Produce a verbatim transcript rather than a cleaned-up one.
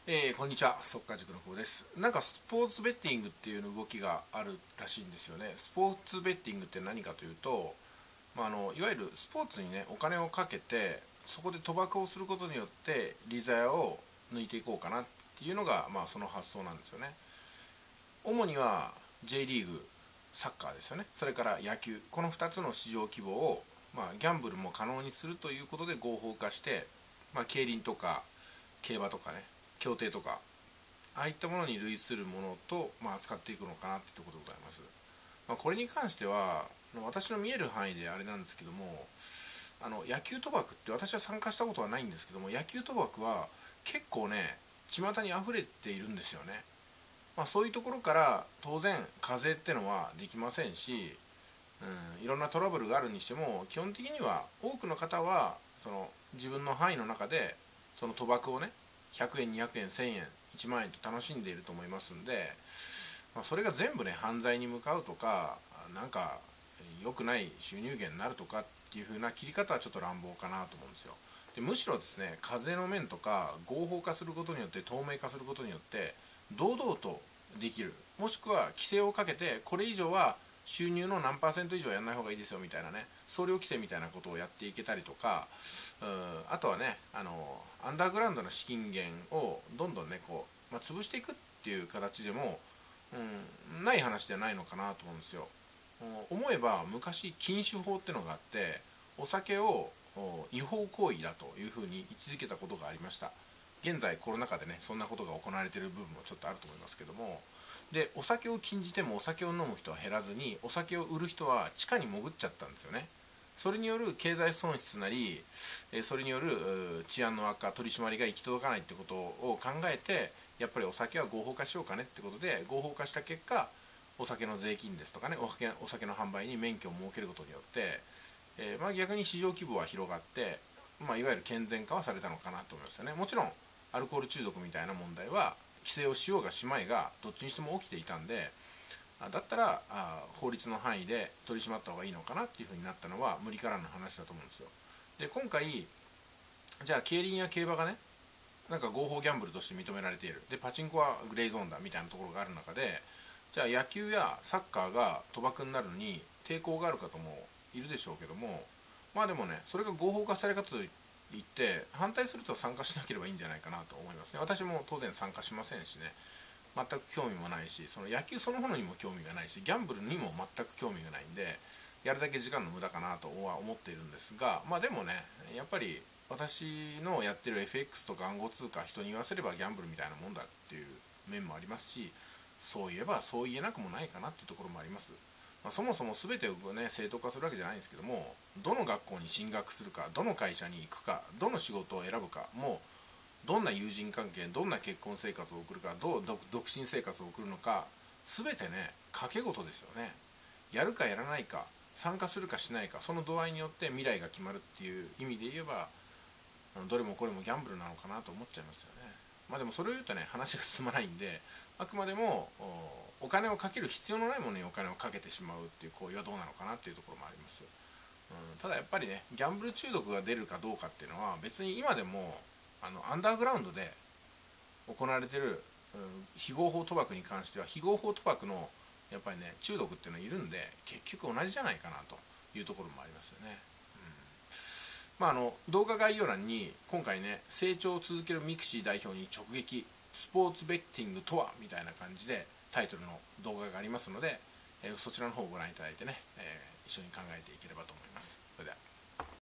えー、こんにちは、速稼塾の方です。なんかスポーツベッティングっていう動きがあるらしいんですよね。スポーツベッティングって何かというと、まあ、あのいわゆるスポーツにねお金をかけてそこで賭博をすることによって利ざやを抜いていこうかなっていうのが、まあ、その発想なんですよね。主には J リーグ、サッカーですよね。それから野球、このふたつの市場規模を、まあ、ギャンブルも可能にするということで合法化して、まあ、競輪とか競馬とかね、競艇とかああいったものに類するものと、まあ、扱っていくのかなってところでございます。まあ、これに関しては私の見える範囲であれなんですけども、あの野球賭博って私は参加したことはないんですけども、野球賭博は結構ね巷に溢れているんですよね。まあ、そういうところから当然課税ってのはできませんし、うん、いろんなトラブルがあるにしても基本的には多くの方はその自分の範囲の中でその賭博をねひゃくえんにひゃくえんせんえんいちまん円と楽しんでいると思いますんで、まあ、それが全部ね犯罪に向かうとかなんか良くない収入源になるとかっていう風な切り方はちょっと乱暴かなと思うんですよ。でむしろですね、課税の面とか合法化することによって透明化することによって堂々とできる、もしくは規制をかけてこれ以上は収入の何パーセント以上やらない方がいいですよみたいなね、総量規制みたいなことをやっていけたりとか、あとはねあのアンダーグラウンドの資金源をどんどんねこう、まあ、潰していくっていう形でも、うん、ない話じゃないのかなと思うんですよ。思えば昔禁酒法ってのがあって、お酒を違法行為だというふうに位置づけたことがありました。現在コロナ禍でねそんなことが行われている部分もちょっとあると思いますけども、でお酒を禁じてもお酒を飲む人は減らずにお酒を売る人は地下に潜っちゃったんですよね。それによる経済損失なりそれによる治安の悪化、取り締まりが行き届かないってことを考えて、やっぱりお酒は合法化しようかねってことで合法化した結果、お酒の税金ですとかね、お酒お酒の販売に免許を設けることによって、えーまあ、逆に市場規模は広がって、まあ、いわゆる健全化はされたのかなと思いますよね。もちろんアルコール中毒みたいな問題は規制をしようがしまいがどっちにしても起きていたんで、だったらあ法律の範囲で取り締まった方がいいのかなっていうふうになったのは無理からの話だと思うんですよ。で今回じゃあ競輪や競馬がねなんか合法ギャンブルとして認められている、でパチンコはグレーゾーンだみたいなところがある中で、じゃあ野球やサッカーが賭博になるのに抵抗がある方もいるでしょうけども、まあでもねそれが合法化され方といって反対すると参加しなければいいんじゃないかなと思いますね。私も当然参加しませんしね、全く興味もないし、その野球そのものにも興味がないしギャンブルにも全く興味がないんで、やるだけ時間の無駄かなとは思っているんですが、まあでもねやっぱり私のやってる エフエックス とか暗号通貨、人に言わせればギャンブルみたいなもんだっていう面もありますし、そういえばそう言えなくもないかなっていうところもあります。まあ、そもそも全てをね正当化するわけじゃないんですけども、どの学校に進学するか、どの会社に行くか、どの仕事を選ぶか、もうどんな友人関係、どんな結婚生活を送るか、どう独身生活を送るのか、全てね賭け事ですよね。やるかやらないか、参加するかしないか、その度合いによって未来が決まるっていう意味で言えば、どれもこれもギャンブルなのかなと思っちゃいますよね。まあでもそれを言うとね話が進まないんで、あくまでもお金をかける必要のないものにお金をかけてしまうっていう行為はどうなのかなっていうところもあります。うん、ただやっぱりねギャンブル中毒が出るかどうかっていうのは別に今でもあのアンダーグラウンドで行われてる、うん、非合法賭博に関しては非合法賭博のやっぱりね中毒っていうのはいるんで、結局同じじゃないかなというところもありますよね。まあ、あの動画概要欄に今回ね成長を続けるミクシー代表に直撃、スポーツベッティングとはみたいな感じでタイトルの動画がありますので、えー、そちらの方をご覧いただいてね、えー、一緒に考えていければと思います。それでは。